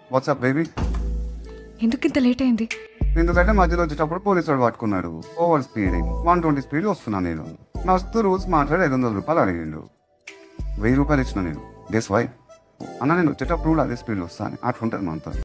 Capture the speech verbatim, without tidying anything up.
WhatsApp baby? ఎందుకు ఇంత late అయింది? ఎందుకంటే మధ్యలో వచ్చేటప్పుడు పోలీసు వాడు పట్టుకున్నాడు. Over speeding, one twenty speed వస్తున్నా నేను. మస్తు రూల్స్ మాట్లాడి ఐదు వందల రూపాయలు అడిగిండు. వెయ్యి రూపాయలు ఇచ్చిన నేను. Guess why? అన్న నేను వచ్చేటప్పుడు కూడా అదే స్పీడ్ వస్తాను. అట్లుంటుంది మనతో.